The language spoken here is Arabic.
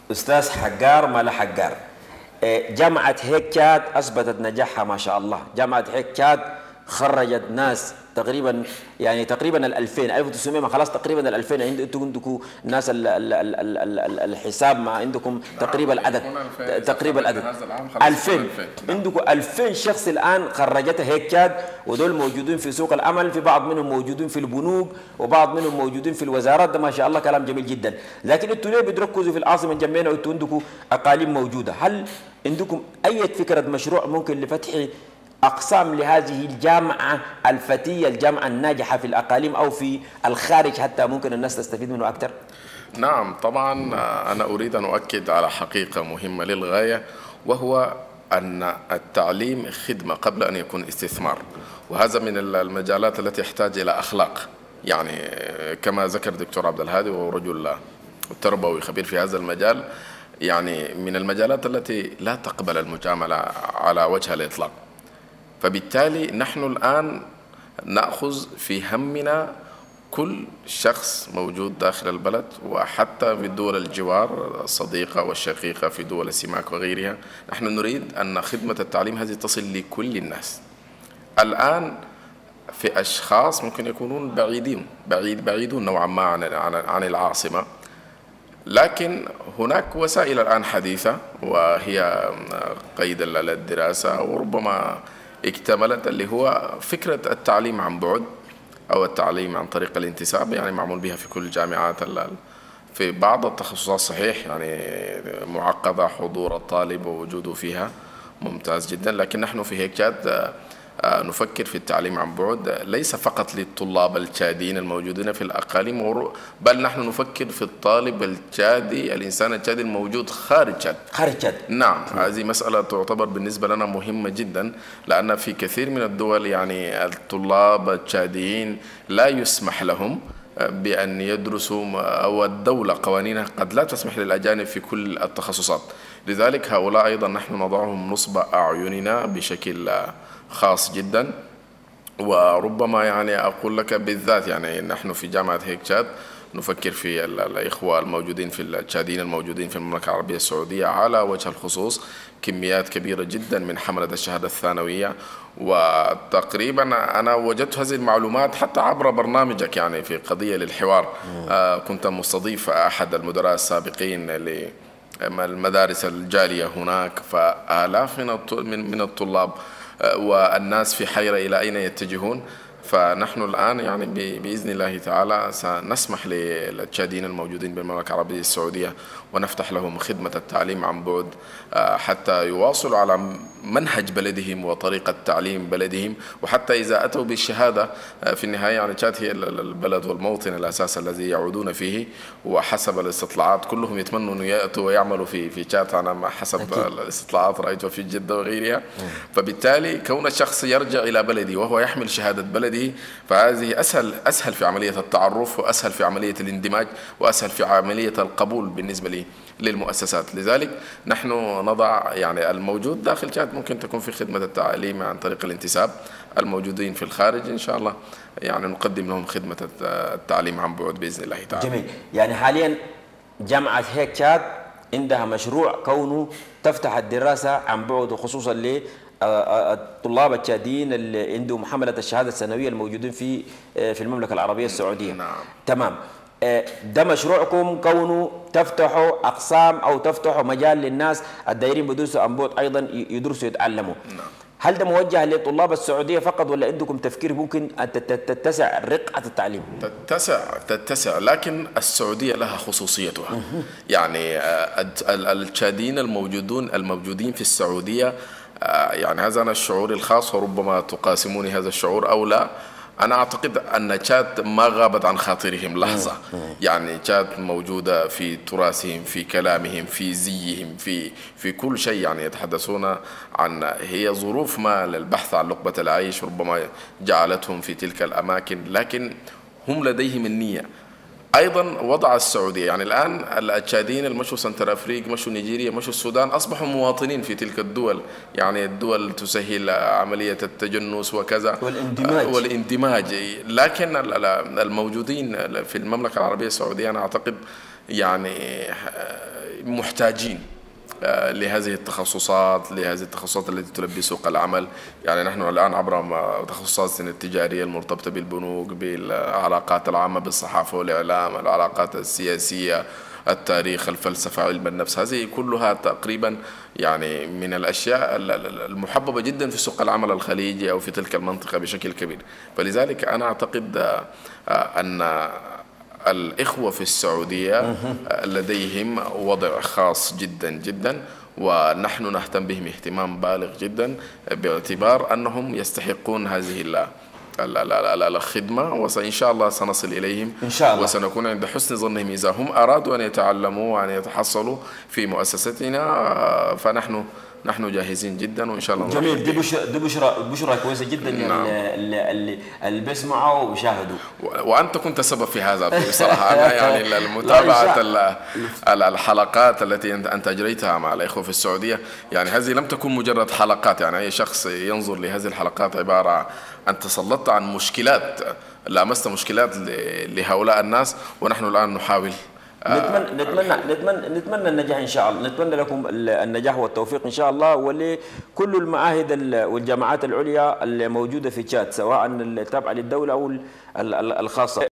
أستاذ حجار ما لا حجار. جامعة هيك تشاد أثبتت نجاحها ما شاء الله. جامعة هيك تشاد خرجت ناس تقريبا، يعني تقريبا ال 2000 1900 ما خلاص تقريبا ال 2000. انتم عندكم ناس الحساب ما عندكم تقريبا العدد، تقريبا العدد 2000. عندكم 2000 شخص الان خرجتها هيك تشاد، ودول موجودين في سوق العمل، في بعض منهم موجودين في البنوك وبعض منهم موجودين في الوزارات. ده ما شاء الله كلام جميل جدا. لكن انتم ليه بتركزوا في العاصمه جنبنا وانتم عندكم اقاليم موجوده؟ هل عندكم اي فكره مشروع ممكن لفتح أقسام لهذه الجامعة الفتية، الجامعة الناجحة في الأقاليم أو في الخارج حتى ممكن الناس تستفيد منه أكثر؟ نعم طبعا. أنا أريد أن أؤكد على حقيقة مهمة للغاية، وهو أن التعليم خدمة قبل أن يكون استثمار، وهذا من المجالات التي يحتاج إلى أخلاق. يعني كما ذكر دكتور عبد الهادي وهو رجل تربوي خبير في هذا المجال، يعني من المجالات التي لا تقبل المجاملة على وجه الإطلاق. فبالتالي نحن الآن نأخذ في همنا كل شخص موجود داخل البلد، وحتى في دول الجوار الصديقة والشقيقة في دول السماك وغيرها. نحن نريد أن خدمة التعليم هذه تصل لكل الناس. الآن في أشخاص ممكن يكونون بعيدون نوعا ما عن العاصمة، لكن هناك وسائل الآن حديثة وهي قيد الدراسة، وربما اكتملت اللي هو فكرة التعليم عن بعد أو التعليم عن طريق الانتساب، يعني معمول بها في كل الجامعات. في بعض التخصصات صحيح يعني معقدة، حضور الطالب ووجوده فيها ممتاز جدا، لكن نحن في هيك جاد نفكر في التعليم عن بعد ليس فقط للطلاب التشاديين الموجودين في الأقاليم، بل نحن نفكر في الطالب التشادي، الإنسان التشادي الموجود خارج تشاد. خارج تشاد. نعم، هذه مسألة تعتبر بالنسبة لنا مهمة جدا، لأن في كثير من الدول يعني الطلاب التشاديين لا يسمح لهم بأن يدرسوا، أو الدولة قوانينها قد لا تسمح للأجانب في كل التخصصات. لذلك هؤلاء أيضا نحن نضعهم نصب أعيننا بشكل خاص جدا. وربما يعني أقول لك بالذات يعني نحن في جامعة هيك تشاد نفكر في الإخوة الموجودين في التشاديين الموجودين في المملكة العربية السعودية على وجه الخصوص، كميات كبيرة جدا من حملة الشهادة الثانوية. وتقريبا أنا وجدت هذه المعلومات حتى عبر برنامجك، يعني في قضية للحوار كنت مستضيف أحد المدراء السابقين للمدارس الجالية هناك، فآلاف من الطلاب والناس في حيرة إلى أين يتجهون. فنحن الآن يعني بإذن الله تعالى سنسمح للتشاديين الموجودين بالمملكة العربية السعودية ونفتح لهم خدمة التعليم عن بعد، حتى يواصلوا على منهج بلدهم وطريقة تعليم بلدهم، وحتى إذا أتوا بالشهادة في النهاية يعني تشاد هي البلد والموطن الأساس الذي يعودون فيه. وحسب الاستطلاعات كلهم يتمنوا أن يأتوا ويعملوا في تشاد، أنا حسب الاستطلاعات رأيتها في جدة وغيرها. فبالتالي كون الشخص يرجع إلى بلده وهو يحمل شهادة بلده، فهذه أسهل في عملية التعرف، وأسهل في عملية الاندماج، وأسهل في عملية القبول بالنسبة للمؤسسات. لذلك نحن نضع يعني الموجود داخل تشاد ممكن تكون في خدمة التعليم عن طريق الانتساب، الموجودين في الخارج إن شاء الله يعني نقدم لهم خدمة التعليم عن بعد بإذن الله تعالى. جميل. يعني حاليا جامعة هيك تشاد عندها مشروع كونه تفتح الدراسة عن بعد، خصوصا الطلاب التشاديين اللي عندهم حملة الشهادة الثانوية الموجودين في المملكة العربية السعودية. نعم. تمام. ده مشروعكم كونه تفتحوا أقسام أو تفتحوا مجال للناس الدايرين بدرسوا عن بعد أيضا يدرسوا يتعلموا. نعم. هل ده موجه لطلاب السعودية فقط، ولا عندكم تفكير ممكن أن تتسع رقعة التعليم؟ تتسع، لكن السعودية لها خصوصيتها. يعني التشاديين الموجودين في السعودية، يعني هذا أنا الشعور الخاص، وربما تقاسموني هذا الشعور أو لا. أنا أعتقد أن تشاد ما غابت عن خاطرهم لحظة. يعني تشاد موجودة في تراثهم، في كلامهم، في زيهم، في كل شيء. يعني يتحدثون عن هي ظروف ما للبحث عن لقمة العيش ربما جعلتهم في تلك الأماكن، لكن هم لديهم النية. أيضا وضع السعودية، يعني الآن التشاديين المشوا سنتر أفريق، مشوا نيجيريا، مشوا السودان، أصبحوا مواطنين في تلك الدول. يعني الدول تسهل عملية التجنس وكذا والاندماج. لكن الموجودين في المملكة العربية السعودية أنا أعتقد يعني محتاجين لهذه التخصصات التي تلبي سوق العمل. يعني نحن الآن عبر تخصصاتنا التجارية المرتبطة بالبنوك، بالعلاقات العامة، بالصحافة والإعلام، العلاقات السياسية، التاريخ، الفلسفة، علم النفس، هذه كلها تقريبا يعني من الأشياء المحببة جدا في سوق العمل الخليجي أو في تلك المنطقة بشكل كبير. فلذلك أنا أعتقد أن الإخوة في السعودية لديهم وضع خاص جدا جدا، ونحن نهتم بهم اهتمام بالغ جدا باعتبار أنهم يستحقون هذه الخدمة، وإن شاء الله سنصل إليهم إن شاء الله، وسنكون عند حسن ظنهم إذا هم أرادوا أن يتعلموا وأن يتحصلوا في مؤسستنا، فنحن جاهزين جدا وإن شاء الله. جميل. دي بشرى كويسة جدا. نعم. اللي بيسمعوا ويشاهدوا. وأنت كنت سبب في هذا بصراحة. أنا يعني المتابعة الحلقات التي أنت أجريتها مع الإخوة في السعودية، يعني هذه لم تكن مجرد حلقات، يعني أي شخص ينظر لهذه الحلقات عبارة أن تسلطت عن مشكلات، لامست مشكلات لهؤلاء الناس، ونحن الآن نحاول. نتمنى النجاح ان شاء الله، نتمنى لكم النجاح والتوفيق ان شاء الله، ولكل المعاهد والجامعات العليا اللي موجوده في تشاد، سواء التابعه للدوله او الخاصه.